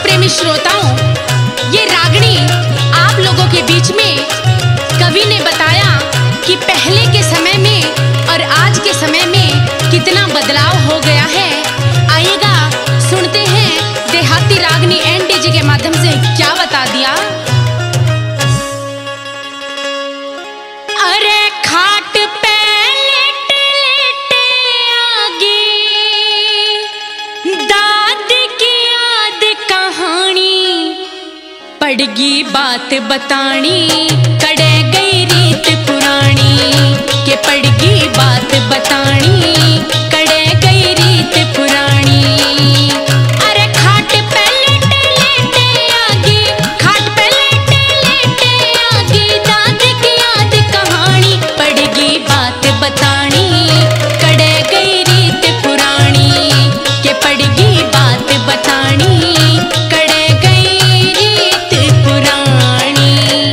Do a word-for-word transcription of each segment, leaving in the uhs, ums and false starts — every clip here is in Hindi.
प्रेमी श्रोताओं, ये रागनी आप लोगों के बीच में कवि ने बताया कि पहले के समय में और आज के समय में कितना बदलाव हो गया है। आइएगा सुनते हैं देहाती रागनी एनडीजे के माध्यम से क्या बता दिया। अरे खाट पे लेट लेट आगी, दाद की याद कहानी, पड़गी बात बतानी, कड़े गई रीत पुरानी, के पड़गी बात बतानी, कड़े गई रीत पुरानी। अरे खाट पे लेट लेट आगी, खाट पे लेट लेट आगी, दाद की याद कहानी, पड़गी बात बतानी, कड़े गई रीत पुरानी, के पड़गी बात बतानी, कड़े गई रीत पुरानी।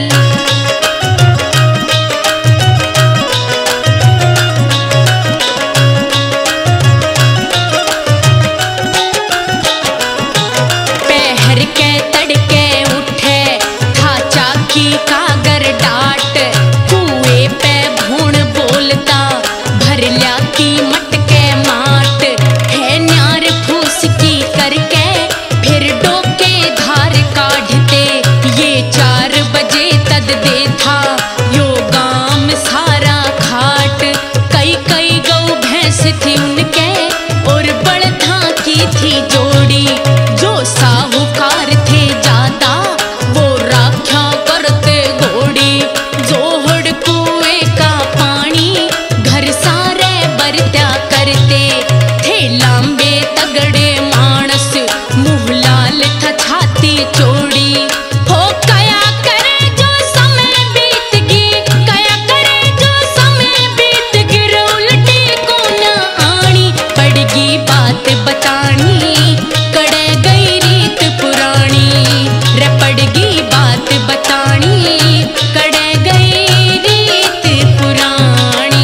पहर के तड़के उठे था चाकी का गर डाट, कुएं पे भूण बोलता भर लिया की मटके माट, है न्यार फूस की करके फिर डोके धार काढ़ते, ये चार बजे तद दे था यो गाम सारा खाट, कई कई गौ भैंस थी उनके और बड़धा की थी जोड़ी, जो साहूकार थे ज्यादा वो राख्या करते घोड़ी, जोहड़ कुएं का पानी घर सारे बरत्या करते, थे लांबे तगड़े मानस मुँह लाल था छाती चौड़ी, हो कया करे जो समय बीत गी, कया करे जो समय बीत गी, उल्टी को न आनी, पड़गी बात बतानी, कड़े गई रीत पुरानी, रे पड़गी बात बतानी, कड़े गई रीत पुरानी।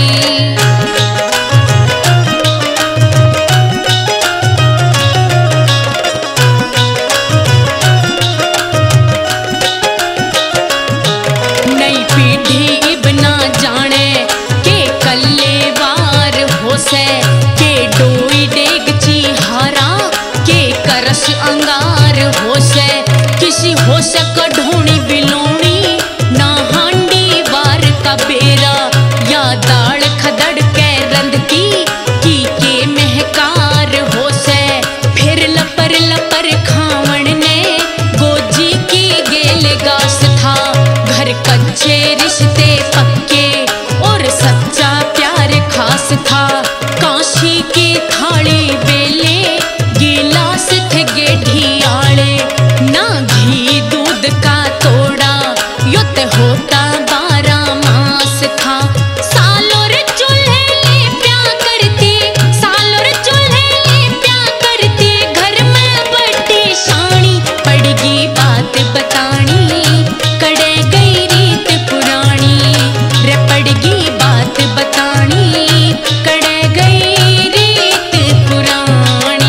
नई पीढ़ी इब ना जाने के कल्लेवार हो से, के डोई डेगची हारा, के करस अंगार हो से, किसी हो सक ढोणी बिलोणी, ना हांडी वार का बेरा, या दाल खदड़ के रंध की, की के महकार हो से, फिर लपर लपर खावण ने गोजी की गेल गास था, घर कच्चे रिश्ते पक्के और सच्चा प्यार खास था, काशी की थाली बेले गिलास थे गेढ़ी आले, ना घी दूध का तोड़ा युद्ध होता बारह मास था, सालों रे चूल्हे ले प्या करती, सालों रे चूल्हे ले प्या करती, घर में बड़ी शानी, पड़गी बात बतानी, कड़े गई रीत पुरानी, रे पड़गी बात बतानी, कड़े गई रीत पुरानी।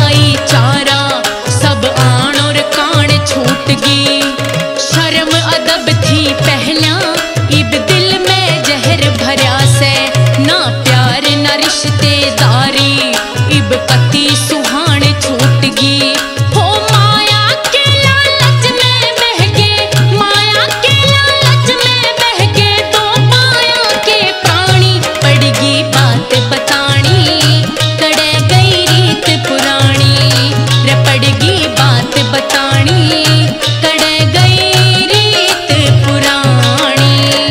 भाईचारा सब आण और कान छूट गई। शर्म अदब थी पहला, इब दिल में जहर भरा से। ना प्यार ना रिश्तेदारी, इब पति सुहान छूट गई। हो माया के लालच में बहके, माया के लालच में बहके दो माया के प्राणी। पड़गी बात बतानी, कड़े गई रीत पुरानी। रे पड़गी बात बतानी, कड़े गई रीत पुरानी।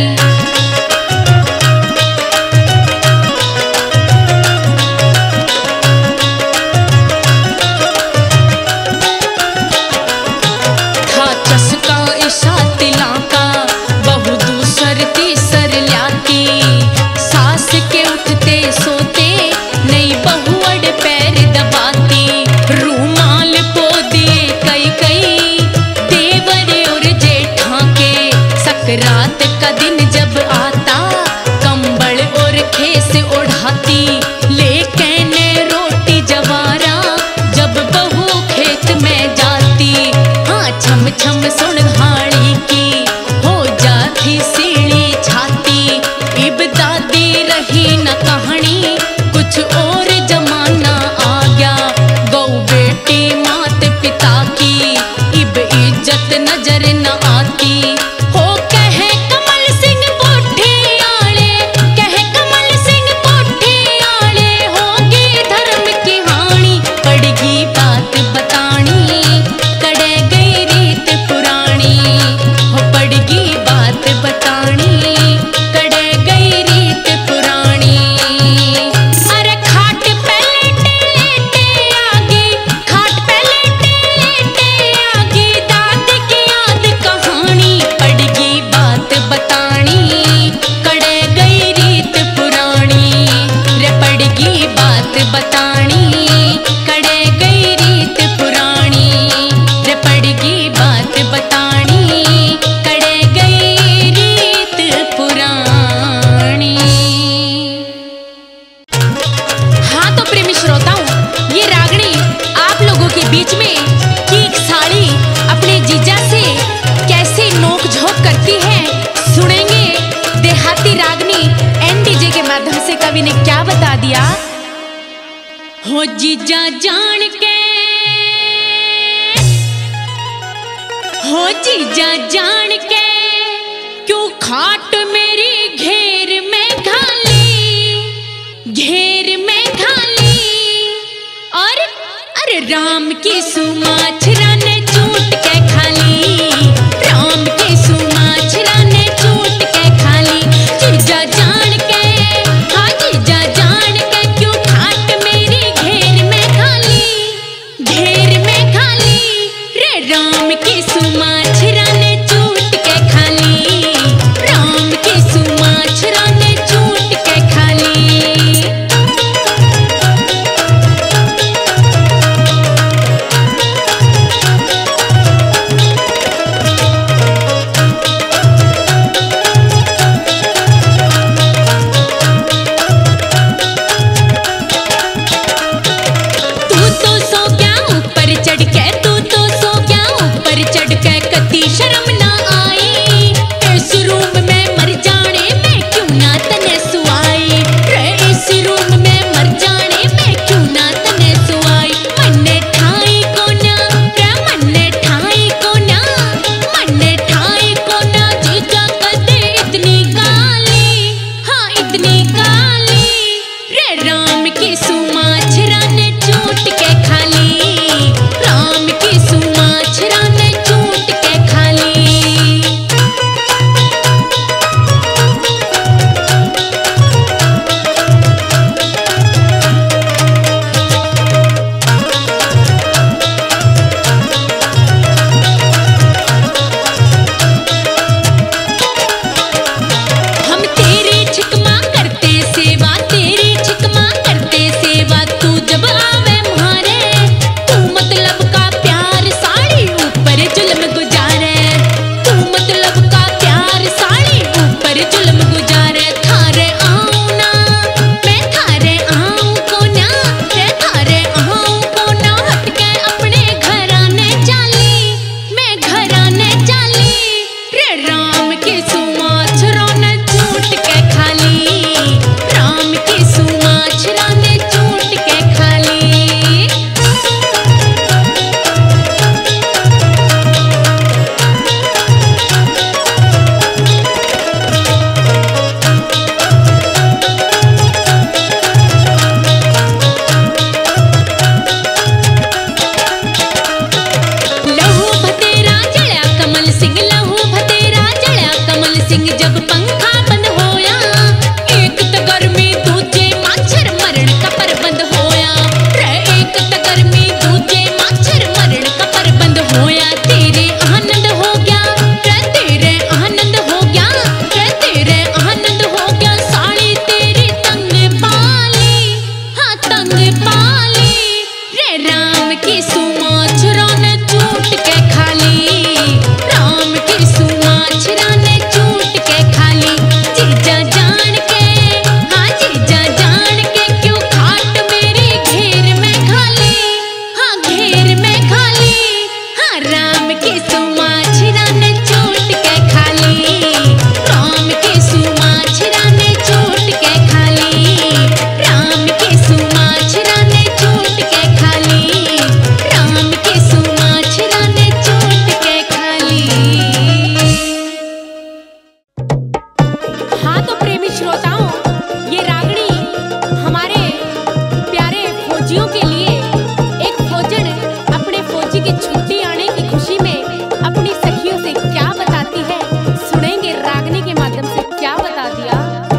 था चस्का इशा तिला का, बहु दूसर तीसर ल्याती। सास के उठते सोते, नई बहु अड़ पैर दबाती। रूमाल पो दिए कई कई, देवर और जेठा के। सकरात का दिन जब आता, कंबल और खेस ओढ़ाती। लेकिन रोटी जवारा, जब बहू खेत में जाती। हाँ छम छम सुन हाड़ी की, हो जाती सीढ़ी छाती। इब दादी रही न कहानी, कुछ और जमाना आ गया। गौ बेटी मात पिता की, इब इज्जत नजर न आती। हो कहे कमल सिंह कोठी आले, कहे कमल सिंह कोठी आले। होगी धर्म की हानि, पड़गी बात बतानी, कड़े गई रीत पुरानी। हो पड़गी बात बतानी, कड़े गई रीत पुरानी। अरे खाट पे लेटे लेटे आगे, खाट पे लेटे लेटे आगे। दादी की याद कहानी, पड़गी बात बतानी, कड़े गई रीत पुरानी। रे पड़गी बात बतानी, कड़े गई रीत पुरानी। रे पड़गी बात बतानी, कड़े गई रीत पुरानी। हाँ तो प्रेमी श्रोताओं, ये रागनी आप लोगों के बीच में कि एक साड़ी अपने जीजा से कैसे नोक झोंक करती है, सुनेंगे। देहाती रागनी एनडीजे के माध्यम से कवि ने क्या बता दिया। हो जीजा जान के, हो जीजा जान के, क्यों खाट मेरी घेर में घाली, घेर में घाली। और अरे राम की सुमाछरा ने चूट के खाली, राम की सुमाछरा ने चूट के खाली। जीजा जान के, हाँ जीजा जान के, क्यों खाट मेरी घेर में खाली, घेर में खाली। रे राम की सुमाछरा ने चूट के खाली, राम की सुमाछरा ने चूट के खाली। राम की सुमाछरा ने चूट के खाली, राम की सुमाछरा ने चूट के खाली। जीजा जान के, हाँ जीजा जान के क्यों खाट मेरी घेर में खाली, हाँ घेर में खाली। हाँ राम की सुमाछरा ने चूट के खाली, राम की सुमाछरा ने चूट के खाली, राम की सुमाछरा ने चूट के खाली, राम की सुमाछरा ने चूट के खाली। हाँ तो प्रेमी श्रोताओं, ये रागनी हमारे प्यारे फौजियों के लिए, एक फौजन अपने फौजी की छुट्टी आने की खुशी में अपनी सखियों से क्या बताती है, सुनेंगे रागनी के माध्यम से। क्या बता दिया?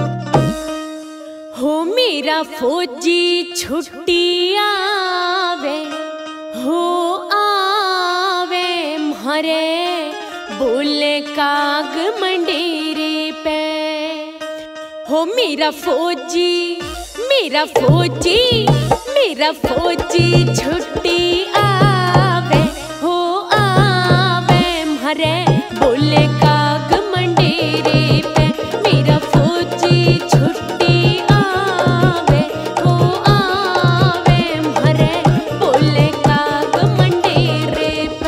हो मेरा फौजी छुट्टी आवे, हो आवे म्हारे बोले काग मंडेरे पे। हो मेरा फौजी, मेरा फौजी, मेरा फौजी छुट्टी आवे, हो आवे म्हारे बोले काग मंडेरे पे। मेरा फौजी छुट्टी आवे, हो आवे म्हारे बोले काग मंडेरे पे।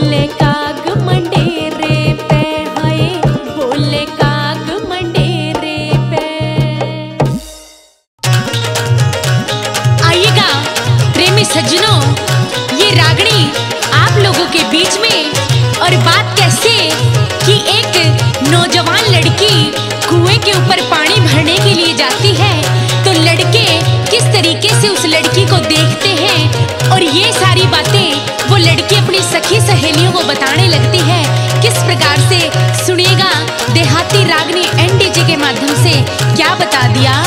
बोले काग मंडेरे पे, हाय बोले काग मंडेरे पे। आइएगा प्रेमी सज्जनों, ये रागनी आप लोगों के बीच में। और बात कैसे कि एक नौजवान लड़की कुएं के ऊपर पानी भरने के लिए जाती है, तो लड़के किस तरीके से उस लड़की को देखते हैं और ये सारी बातें वो लड़की अपनी सखी सहेलियों को बताने लगती है। किस प्रकार से सुनिएगा देहाती रागनी एनडीजे के माध्यम से क्या बता दिया।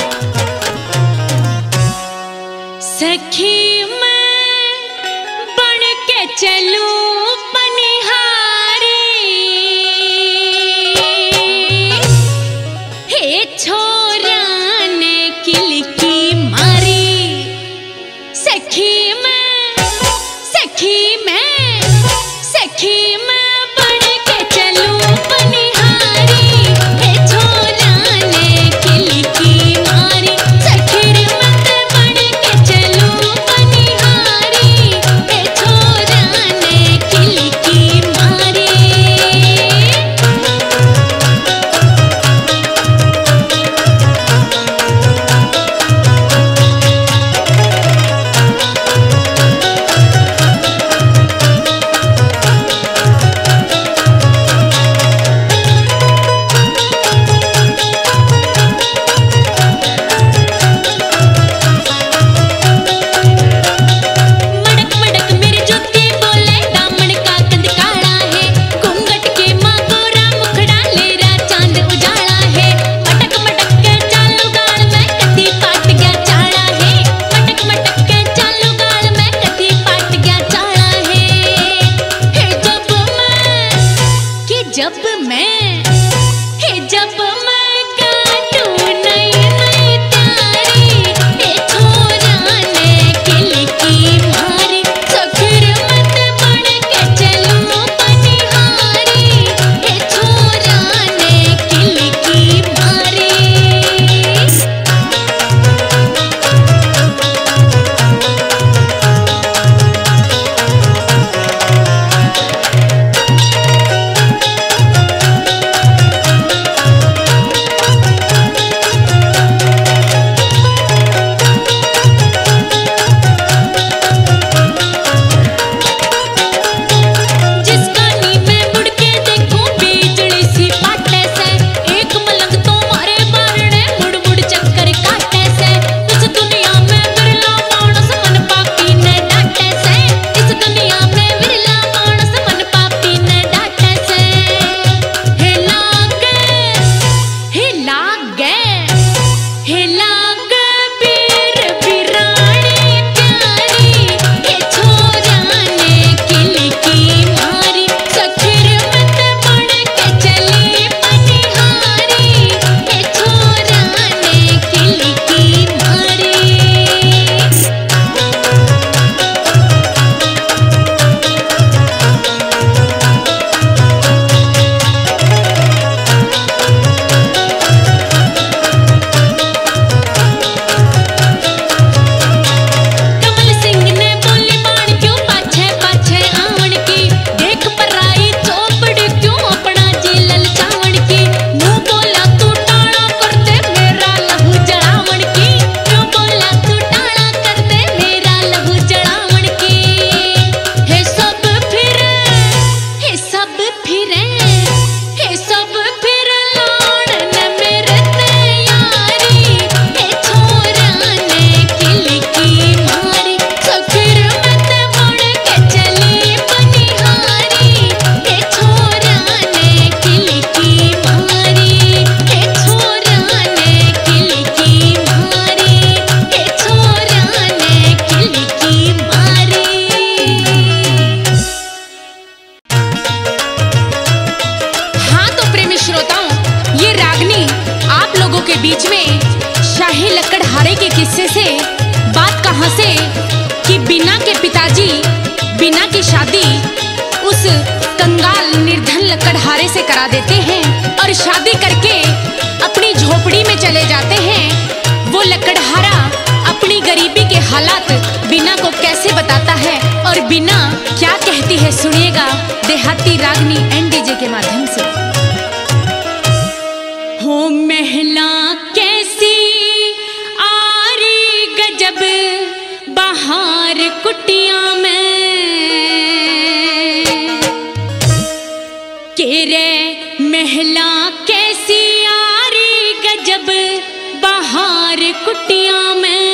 सखी मैं बन के चलूं पनिहारी, हे छोरा ने किलकी मारी। सखी मैं सखी मैं सखी मैं बन के चलूं पनिहारी, हे छोरा ने किलकी मारी। सखी रे मैं बन के चलूं पनिहारी, हे छोरा ने किलकी मारी। मड़क मड़क मेरे जूते बोले दामन का कंद काला है, घूंघट के माँ गोरा मुखड़ा लेरा चांद उजाला है। मटक मटक के चालू गाल में कती पाट गया चाला है, मटक मटक के चालू गाल में कती पाट गया चाला है। हे जब मैं कि जब मैं हे जब मैं काटूं नई नई तारी, हे छोरा ने किलकी मारी। सखी रे मैं बन के चलूं पनिहारी, हे छोरा ने किलकी मारी। जिसका नी मैं मुड़ के देखूं बिजली सी पाटे से, एक मलंग तो मारे बारणे मुड़ मुड़ चक्कर काटे से। इस दुनिया में विरला मानस मन पापी ने डांटे से, इस दुनिया में विरला मानस मन पापी ने डांटे से। हे लागे हे लागे हे लागे वीर वीरानी प्यारी, हे छोरा ने किलकी मारी। सखी रे मैं बन के चली पनिहारी, हे छोरा ने किलकी मारी। कमल सिंह ने बोली बाण क्यों पाछे पाछे आवन की, देख पराई चौपड़ी क्यों अपना जी ललचावन की। मुंह बोला तू टाड़ा कर दे मेरा लहू जड़ावन की, क्यों बोला तू टाड़ा कर दे मेरा लहू जड़ावन की। हे सब फिरे हे सब फिरे हे सब फिर लाड़ ने मेरे ते यारी, हे छोरा ने किलकी मारी। सखी रे मैं बन के चली पनिहारी, हे छोरा ने किलकी मारी। हे छोरा ने किलकी मारी, हे छोरा ने किलकी मारी। हाँ तो प्रेमी श्रोताओं, ये रागनी आप लोगों के बीच में शाही लकड़हारे के किस्से से बात कहाँ से कि बीना के पिताजी बीना की शादी उस कंगाल निर्धन लकड़हारे से करा देते हैं और शादी करके अपनी झोपड़ी में चले जाते हैं। वो लकड़हारा अपनी गरीबी के हालात बीना को कैसे बताता है और बीना क्या कहती है, सुनिएगा देहाती रागनी एंड डीजे के माध्यम से। हो महला कैसी आरी गजब बाहर कुटिया में, के रे महला कैसी आरी गजब बाहर कुटिया में,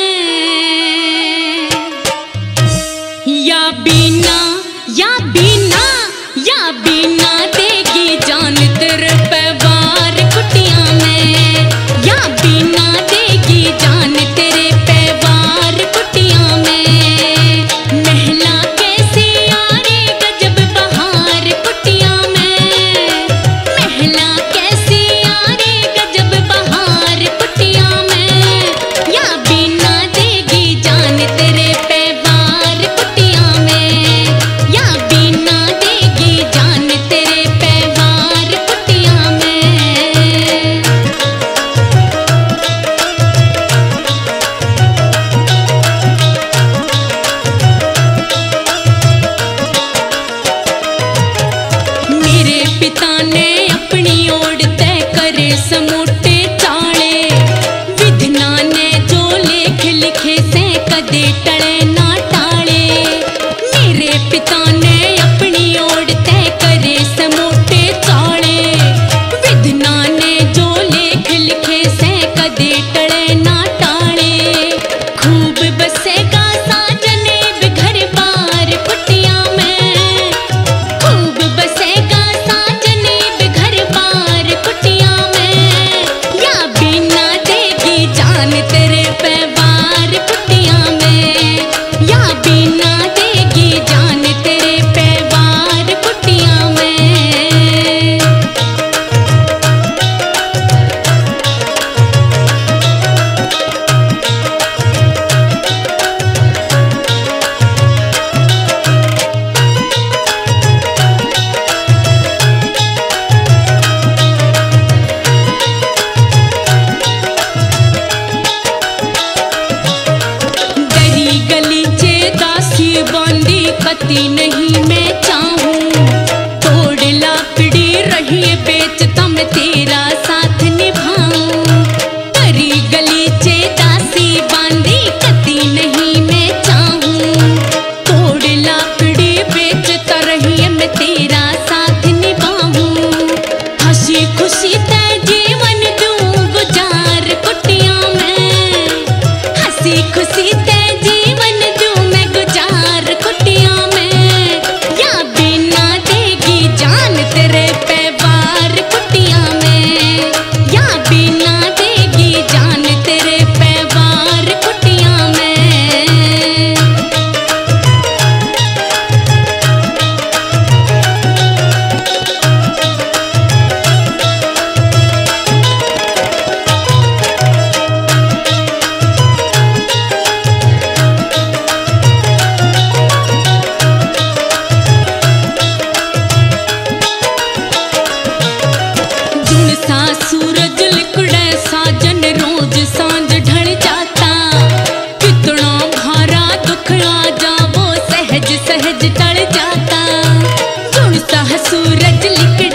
या बीना या बीना या बीना देगी जान तेरे पैवार कुटिया में, या बीना देगी जान तेरे पैवार कुटिया में। महला कैसे आरे गजब बहार कुटिया में, महला कैसे आरे गजब बहार कुटिया में, या बीना देगी जान तेरे पैवार कुटिया में, या बीना देगी जान तेरे पैवार कुटिया में। मेरे पिता ने अपनी ओर तय करे समोटे चाले, विधना ने जो लेख लिखे से कदे टले ना टाले। मेरे पिता ने अपनी ओर तय करे समोटे चाले, विधना ने जो लेख लिखे से कदे टले ना टाले। खूब बसेगा साजने घर बार कुटिया में, खूब बसेगा साजने घर बार कुटिया में, या बीना देगी जान तेरे पैवार कुटिया में, या बीना देगी जान तेरे पैवार कुटिया में। गली गली चे दासी बांधी कती नहीं मैं चाहूं, तोड़ लाकड़ी रही बेचता मैं तेरा साथ निभाऊं। गली गली चे दासी बांधी कती नहीं मैं चाहूं, तोड़ लाकड़ी बेचता रही मैं तेरा साथ निभाऊं। हंसी खुशी तय जीवन दूं गुजार कुटिया में, हंसी खुशी तय जीवन दूं मैं गुजार कुटिया में, या बीना देगी जान तेरे पैवार कुटिया में, या बीना देगी जान तेरे पैवार कुटिया में। जुन सा सूरज लिकड़े साजन रोज सांझ ढल जाता, कितना भारा दुख आ जावो सहज सहज टल जाता। जुन सा सूरज लिकड़े